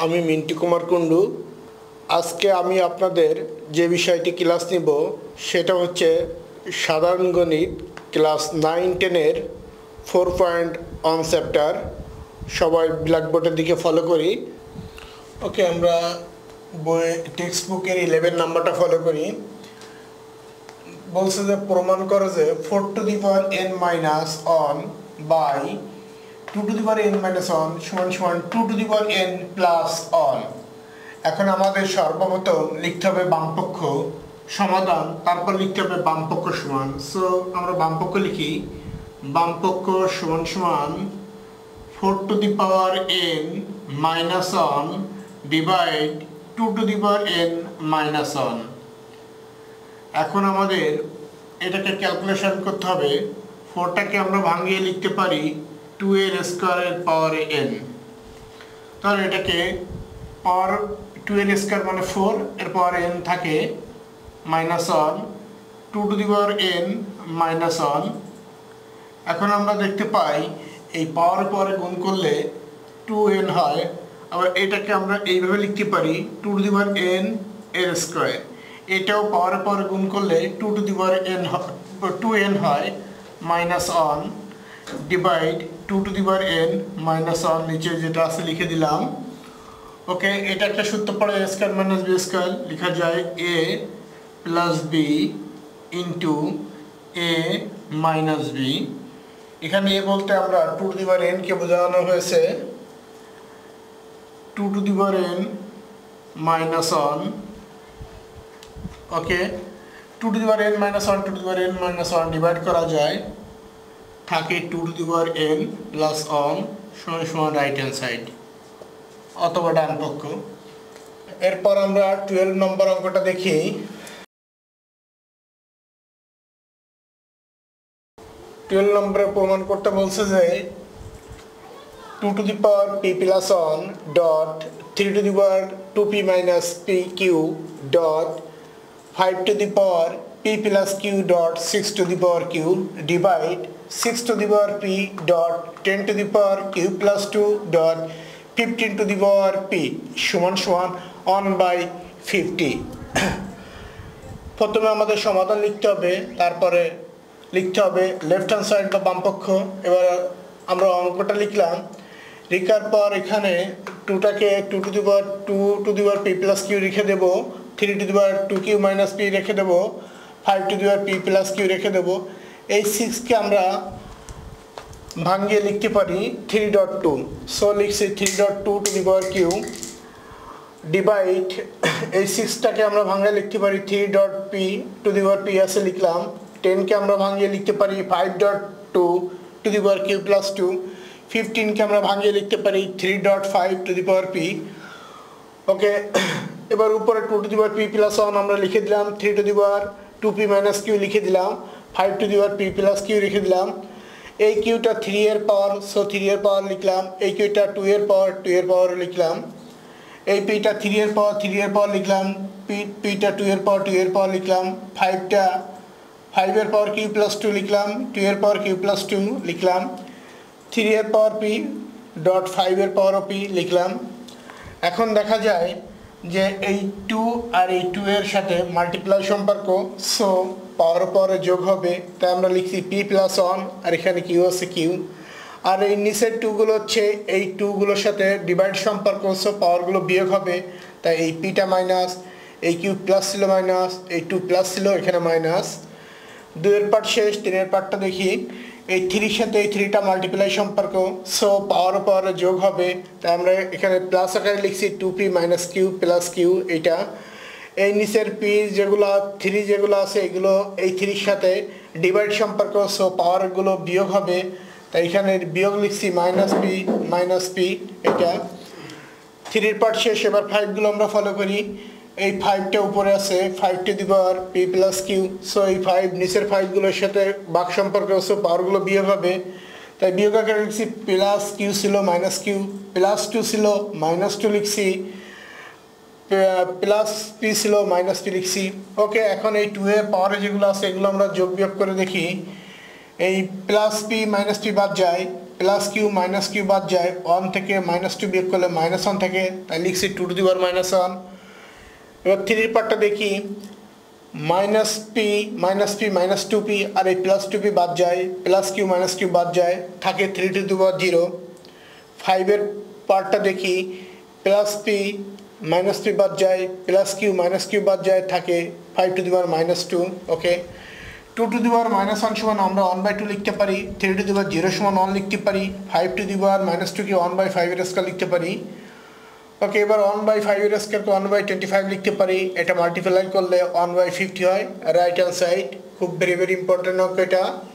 আমি মিন্টু কুমার কুন্ডু। আজকে আমি আপনাদের যে বিষয়টি ক্লাস নিব সেটা হচ্ছে সাধারণ গণিত ক্লাস 9-10-এর 4.1 চ্যাপ্টার। সবাই ব্ল্যাকবোর্ডের দিকে ফলো করি। ওকে, আমরা বই টেক্সট বুকের 11 নাম্বারটা ফলো করি। বলছে যে প্রমাণ করে যে 4 to the power n minus 1 by 2 to the power n minus 1 সমান সমান 2 to the power n plus 1। এখন আমাদের সর্বপ্রথম লিখতে হবে বামপক্ষ সমাধান, তারপর লিখতে হবে বামপক্ষ সমান। সো আমরা বামপক্ষ লিখি, বামপক্ষ সমান সমান 4 to the power n minus 1 divide 2 to the power n minus 1। এখন আমাদের এটাকে ক্যালকুলেশন করতে হবে। 4টাকে আমরা ভাঙিয়ে লিখতে পারি 2 এর স্কয়ারের পাওয়ার n। তাহলে এটাকে পাওয়ার 2 এর স্কয়ার মানে 4 এর পাওয়ার n থাকে minus 1 2 to the power n minus 1। এখন আমরা দেখতে পাই এই পাওয়ার পরে গুণ করলে 2n হয়। আবার এটাকে আমরা এইভাবে লিখতে পারি 2 টু দি পাওয়ার n এর স্কয়ার। এটাও পাওয়ার পরে গুণ করলে 2 to the power n 2n হয় minus 1 divide 2 to the power n minus 1 নিচে যেটা আছে লিখে দিলাম। ওকে, এটা একটা সূত্র পড়ে a square minus b square লেখা যায় a plus b into a minus b। এখানে a বলতে আমরা 2 টু দি পাওয়ার n কে বোঝানো হয়েছে 2 to the power n minus 1। Okay, 2 to the power n minus 1 2 to the power n minus 1 divide করা যায় থাকে 2 to the power n plus 1 সমান সমান রাইট হ্যান্ড সাইড অথবা ডান পক্ষ। এরপর আমরা 12 নম্বর অঙ্কটা দেখি। 12 নম্বরে প্রমাণ করতে বলছে যে 2 to the power p plus 1 dot 3 to the power 2p minus p Q dot 5 to the power p plus q dot 6 to the power q divide 6 to the power p dot 10 to the power q plus 2 dot 15 to the power p সমান সমান 1 by 50। প্রথমে আমাদের সমাধান লিখতে হবে, তারপরে লিখতে হবে লেফট হ্যান্ড সাইড বা বামপক্ষ। এবার আমরা অঙ্কটা লিখলাম, লেখার পর এখানে 2টাকে 2 to the power 2 to the power p plus q রেখে দেবো, 3 to the power 2q minus p রেখে দেবো, 5 to the power p plus q রেখে দেবো। এই 6কে আমরা ভাঙিয়ে লিখতে পারি 3.2। সো লিখছি 3.2 to the power q divide এই 6টাকে আমরা ভাঙিয়ে লিখতে পারি 3.p to the power p আছে লিখলাম। 10কে আমরা ভাঙিয়ে লিখতে পারি 5.2 to the power q plus 2। 15কে আমরা ভাঙিয়ে লিখতে পারি 3.5 to the power p। ওকে, এবার উপরে 2 to the power p plus 1 আমরা লিখে দিলাম, 3 to the power 2p minus q লিখে দিলাম, 5 to the power p plus q লিখে দিলাম। এই কিউটা 3 এর পাওয়ার, সো 3 এর পাওয়ার লিখলাম। এই কিউটা 2 এর পাওয়ার, 2 এর পাওয়ার লিখলাম। এই পিটা 3 এর পাওয়ার, 3 এর পাওয়ার লিখলাম। পিটা 2 এর পাওয়ার, 2 এর পাওয়ার লিখলাম। 5টা 5 এর পাওয়ার q প্লাস 2 লিখলাম, 2 এর পাওয়ার q প্লাস 2 লিখলাম। 3 এর পাওয়ার p ডট 5 এর পাওয়ার p লিখলাম। এখন দেখা যায় যে এই 2 আর এই 2 এর সাথে মাল্টিপ্লাই সম্পর্ক, সো পাওয়ার পরে যোগ হবে, তাই আমরা লিখছি p প্লাস 1 আর এখানে q আছে q। আর এই নিচের 2গুলো হচ্ছে এই 2গুলোর সাথে ডিভাইড সম্পর্ক, সো পাওয়ারগুলো বিয়োগ হবে, তাই এই pটা মাইনাস, এই q প্লাস ছিল মাইনাস, এই 2 প্লাস ছিল এখানে মাইনাস। 2 এর পার্ট শেষ, 3 এর পার্টটা দেখি। এই 3 সাথে এই 3টা মাল্টিপ্লাই সম্পর্ক, সো পাওয়ার যোগ হবে, তাই আমরা এখানে প্লাস আকারে লিখছি 2p minus q plus q। এইটা এই নিচের p যেগুলো 3 যেগুলো আছে এগুলো এই 3 সাথে ডিভাইড সম্পর্ক, সো পাওয়ারগুলো বিয়োগ হবে, তাই এখানে বিয়োগ লিখছি মাইনাস p। এটা 3 এর পার্ট শেষ। এবার 5গুলো আমরা ফলো করি। এই 5টা উপরে আছে, 5 to the power p plus q, so এই 5 নিচের 5গুলোর সাথে ভাগ সম্পর্ক, সো পাওয়ারগুলো বিয়োগ হবে, তাই বিয়োগ আকারে লিখছি প্লাস q ছিল মাইনাস q, প্লাস 2 ছিল মাইনাস 2 লিখছি, প্লাস p ছিল মাইনাস p লিখছি। ওকে, এখন এই 2 এর পাওয়ারে যেগুলো আছে এগুলো আমরা যোগ বিয়োগ করে দেখি। এই প্লাস p মাইনাস p বাদ যায়, প্লাস কিউ মাইনাস কিউ বাদ যায়, 1 থেকে -2 বিয়োগ করলে -1 থাকে, তাই লিখছি 2 টু দি পাওয়ার -1। এবার 3 পার্টটা দেখি, মাইনাস পি মাইনাস 2p আর এই প্লাস 2p বাদ যায়, প্লাস কিউ মাইনাস কিউ বাদ যায়, থাকে 3 টু দি পাওয়ার 0। 5 পার্টটা দেখি, প্লাস পি মাইনাস পি বাদ যায়, প্লাস কিউ মাইনাস কিউ বাদ যায়, থাকে 5 to the power -2। Okay, 2 to the পাওয়ার -1 সমান আমরা 1/2 লিখতে পারি, 3 টু দি পাওয়ার 0 সমান 1 লিখতে পারি, 5 টু দি পাওয়ার -2 কে 1/5 এর স্কয়ার লিখতে পারি। ওকে, এবার 1/5 এর স্কয়ারকে 1/25 লিখতে পারি, এটা মাল্টিপ্লাই করলে 1/50 হয়, রাইট হ্যান্ড সাইড। খুব ভেরি ইম্পর্টেন্ট অঙ্ক এটা।